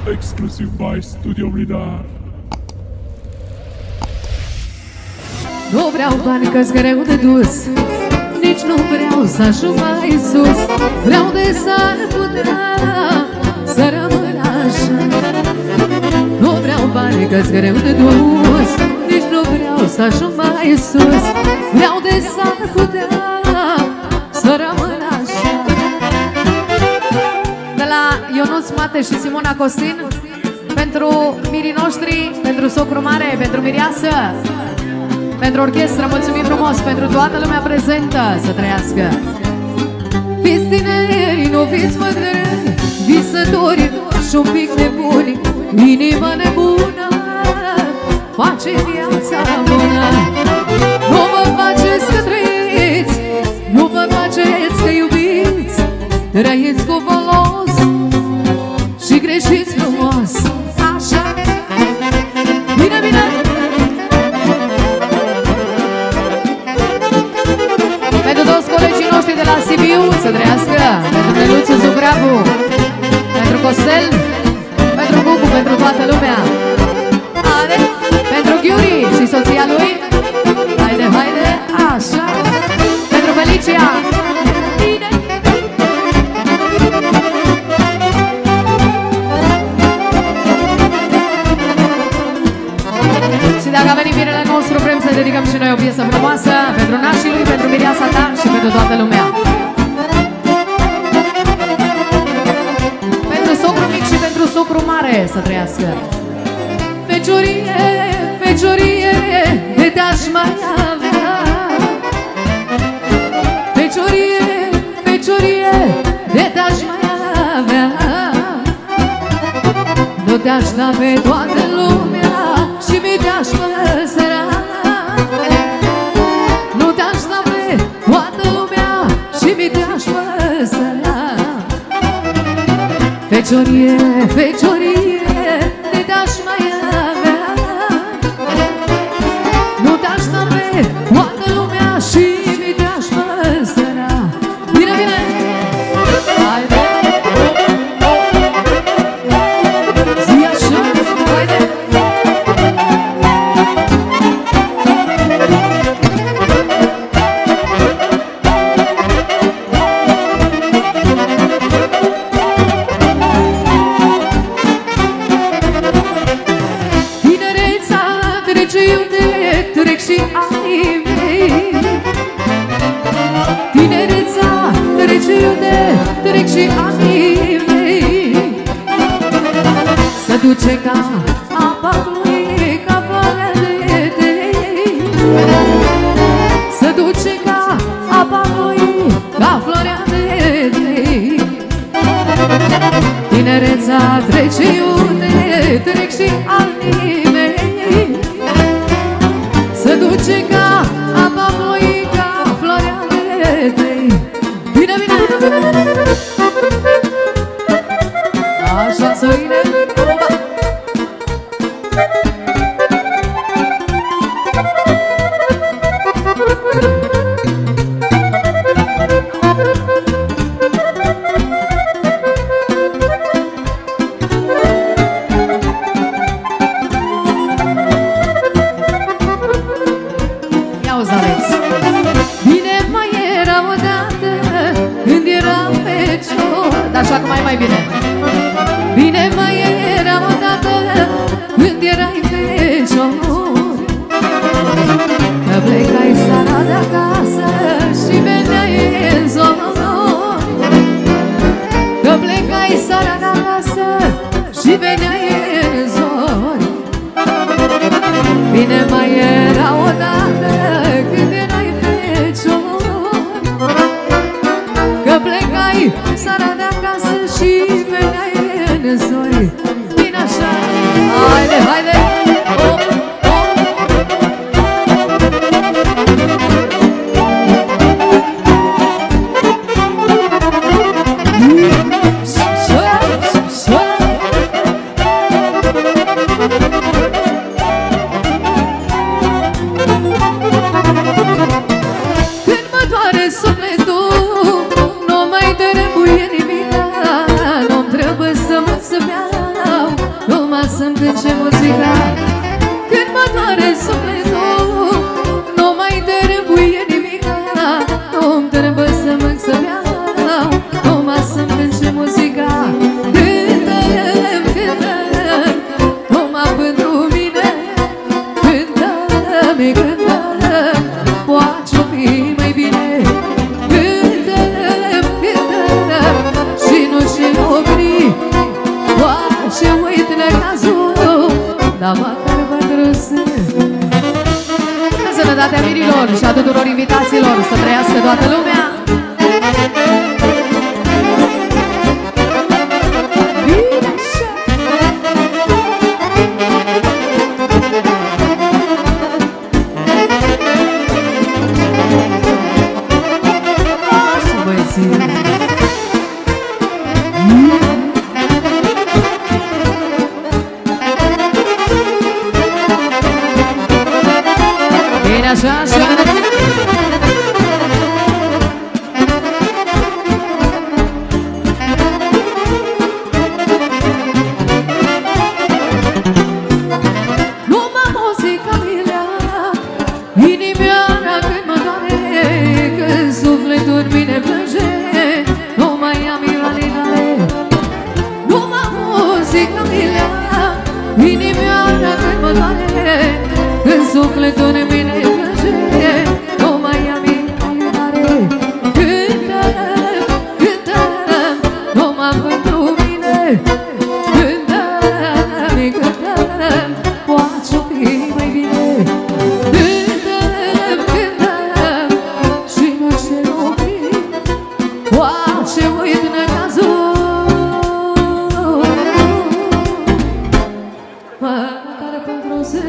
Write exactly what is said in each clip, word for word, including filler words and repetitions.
Exclusiv by Studio Blidar. Nu vreau bani că-s greu de dus, nici nu vreau să ajung mai sus. Vreau de s-ar putea să rămân așa. Nu vreau bani că-s greu de dus, nici nu vreau să ajung mai sus. Vreau de s-ar putea să rămân așa. De la Ionuț Mate și Simona Costin, pentru mirii noștri, pentru socru mare, pentru mireasă, pentru orchestră, mulțumim frumos, pentru toată lumea prezentă, să trăiască. Fiți tineri, nu fiți mândreni, visători și un pic nebuni, inimă nebună face viața bună. Nu vă faceți că trăiți, nu vă faceți că iubiți, trăiți cu folos și greșiți frumos. Așa, bine, bine! Pentru toți colegii noștri de la Sibiu, să trăiască, pentru Neluțu Zugrabu, pentru Costel, pentru Cucu, pentru toată lumea. Haide, pentru Ghiuri și soția lui. Haide, haide, așa. Pentru Felicia. Bine. Și dacă a venit binele nostru, vrem să dedicăm și noi o piesă frumoasă pentru nașii lui, pentru mireasa ta și pentru toată lumea. Pentru socru mic și pentru socru mare, să trăiască. Feciorie, feciorie, de te-aș mai avea. Feciorie, feciorie, de te-aș mai avea. Nu te-aș da pe toată lumea și mi te-aș păsăra. Nu te-aș da pe toată lumea și mi te-aș păsăra. Feciorie, feciorie, de te-aș mai avea. Nu te-aș da pe toată lumea și mi te-aș păsăra. Bine, bine! Haide! Zi așa, haide! Trec și anii mei. Tinereța trece iute, trec și anii mei. Se duce ca apa lui, ca floarea de tei. Se duce ca apa lui, ca floarea de tei. Tinereța trece iute, trec și anii mei. Se duce ca apa floi, ca floarea de tei. Bine, bine! Așa, Sorine! Așa că mai mai bine. Bine mai era odată când erai fecior, că plecai seara de acasă și veneai în zor. Că plecai seara de acasă și veneai în zor. Bine mai era odată când erai fecior, că plecai seara de acasă și veneai în zori. Bine așa, haide, haide! Oh, oh. Când mă doare sufletul, nu mai trebuie nimic. plânge muzica, când mă doare sufletul, nu mai trebuie nimica, nu-mi trebuie să mânc să beau, numai să-mi plânge muzica. Cântăm, cântăm, numai pentru mine, cântăm, cântăm, poate fi mai bine. Cântăm, cântăm și nu se opri, poate uit necazul, dar măcar pentru sân. Sănătatea mirilor și a tuturor invitaților, să trăiască toată lumea. Așa, așa. Numai muzica milea, inimioara când mă doare, când sufletul în mine plânge, nu mai am ilanigale. Numai muzica milea, inimioara când mă doare, când sufletul în mine plânge, nu mai am ilanigale. Cântăm, cântăm, numai pentru mine, cântăm, cântăm, poate fi mai bine. Cântăm, cântăm și nu se opri, poate uit necazul, măcar pentru zi.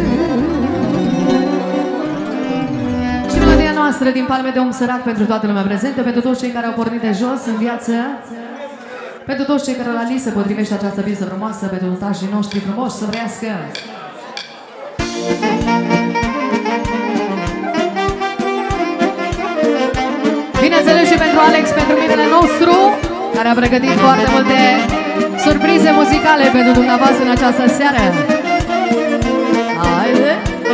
Și melodia noastră din Palme de om sărac pentru toată lumea prezentă, pentru toți cei care au pornit de jos în viață, pentru toți cei care la li se potrivește această piesă frumoasă, pentru tașii noștri frumoși să vrească. Bineînțeles și pentru Alex, pentru minele nostru, care a pregătit foarte multe surprize muzicale pentru dumneavoastră în această seară. Haide!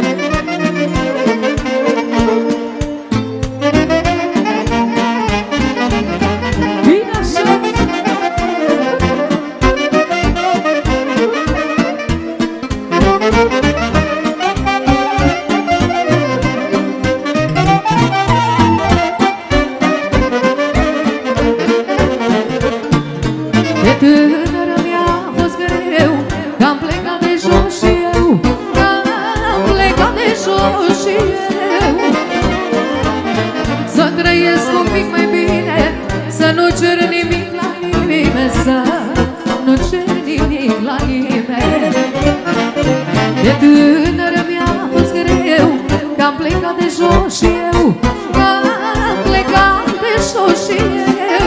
De tânără mi-a fost greu, că am plecat de jos și eu, că am plecat de jos și eu, să trăiesc un pic mai bine, să nu cer nimic la nimeni, să nu cer nimic la nimeni. De tânără mi-a fost greu, că am plecat de jos și eu, că am plecat de jos și eu,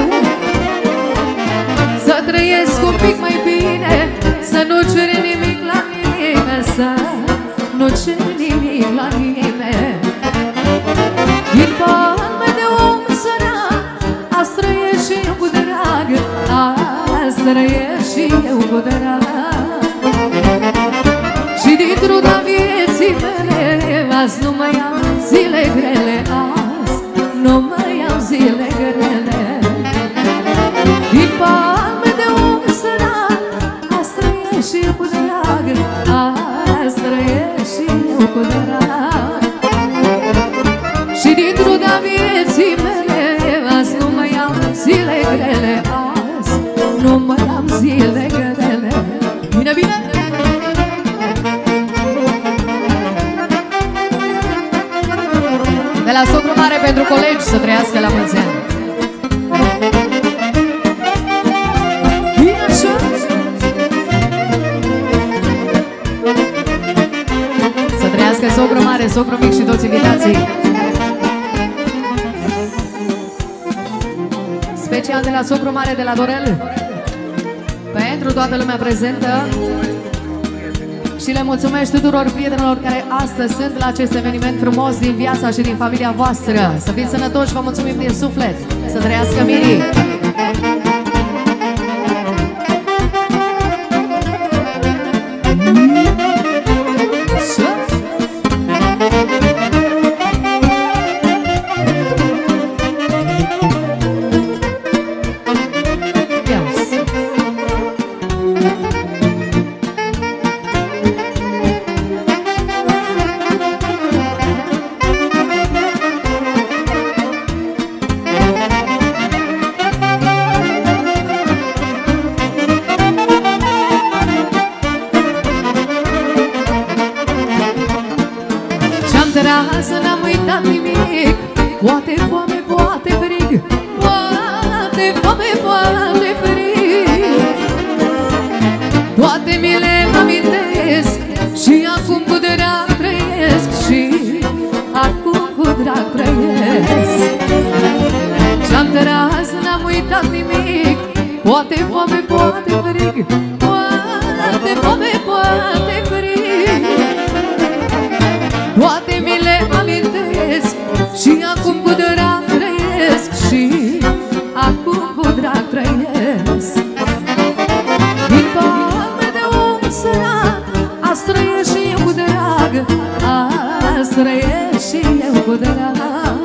să trăiesc un pic mai bine, să nu cer nimic la nimeni, să nu cer nimic la nimeni. Din palme de om sărac, azi trăiesc și eu cu drag, azi trăiesc și eu cu drag. Și din truda vieții mele, azi nu mai am zile grele, azi nu mai am zile grele. Din palme de om sărac, azi trăiesc și eu cu drag, azi trăiesc și eu cu drag. Și din truda vieții mele, azi nu mai am zile grele, azi nu mai am zile grele. Bine, bine! De la socru mare pentru colegi, să trăiască la mulți ani. Să trăiască socru mare, socru mic și toți invitații. Special de la socru mare de la Dorel, pentru toată lumea prezentă. Și le mulțumesc tuturor prietenilor care astăzi sunt la acest eveniment frumos din viața și din familia voastră. Să fiți sănătoși, vă mulțumim din suflet. Să trăiască mirii! Mm. Poate foame, poate frig, toate mi le amintesc și acum cu drag trăiesc, și acum cu drag trăiesc. Și-am tras, n-am uitat nimic, poate foame, poate frig, poate foame, poate frig, toate mi le amintesc și acum cu drag trăiesc, și acum cu drag trăiesc. Din palme de om sărat, azi trăiesc și eu cu drag, azi trăiesc și eu cu drag.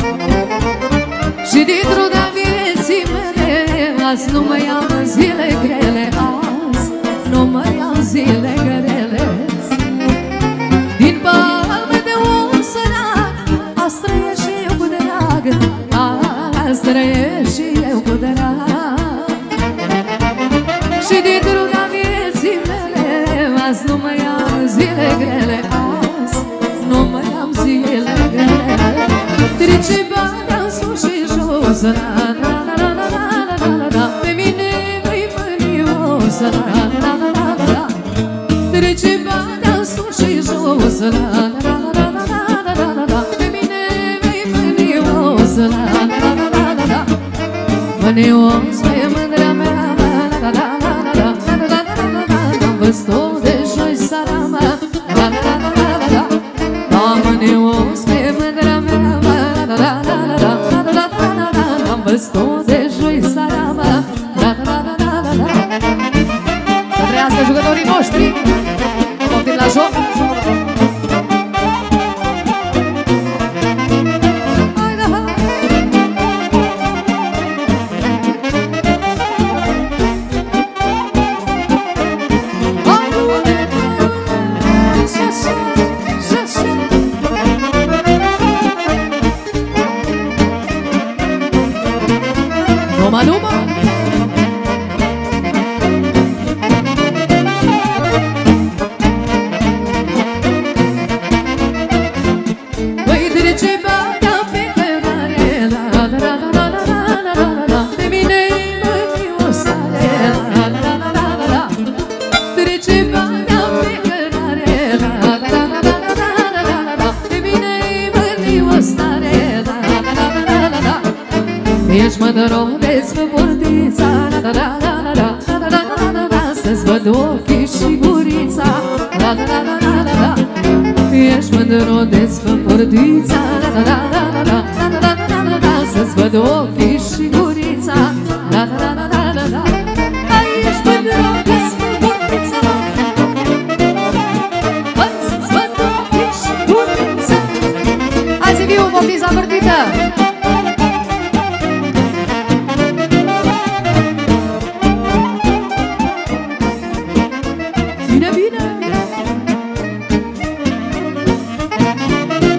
Și din truda vieții mele, azi nu mai am zile grele, azi nu mai am zile grele. Din palme de om sărat, azi trăiesc și eu cu drag, azi trăiesc și eu cu drag. Și din truda vieții mele, azi nu mai am zile grele, azi nu mai am zile grele. Trece barea în sus și jos, la la la la la la la la la, pe mine nu-i mânios, la la la la la la. Trece barea în sus și jos, la la la la la la la la la, pe mine nu-i mânios, la la la la la la la. Mânios pe mândrea mea, la la la la la la la la la la la. Am văzut-o de joi seara mea, la la la la la la la. Am mânios pe mândrea mea, la la la la la la la la la la. Am văzut-o de joi seara mea, la la la la la la. Să trăiască jucătorii noștri, poftim la joc. Numa, numa. Păi trece barea pe cărare, la la la la la la la la la la. Pe mine-i mâniosare, la la la la la la. Trece barea pe cărare, la la la la la la la la la. Pe mine-i mâniosare, la la la la la la la. Ești mândro despre portița, la la la la la la la la la la. Să-ți văd ochii și gurița, la la la la la la la. Ești mândro despre portița, la la la la la la la la la la la. Să-ți văd ochii și gurița, la la la la la la la. Ești mândro despre portița, să-ți văd ochii și gurița. Hai să viu portița vârtită.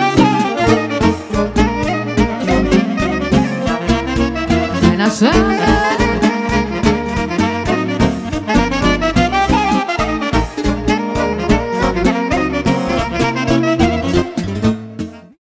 Așa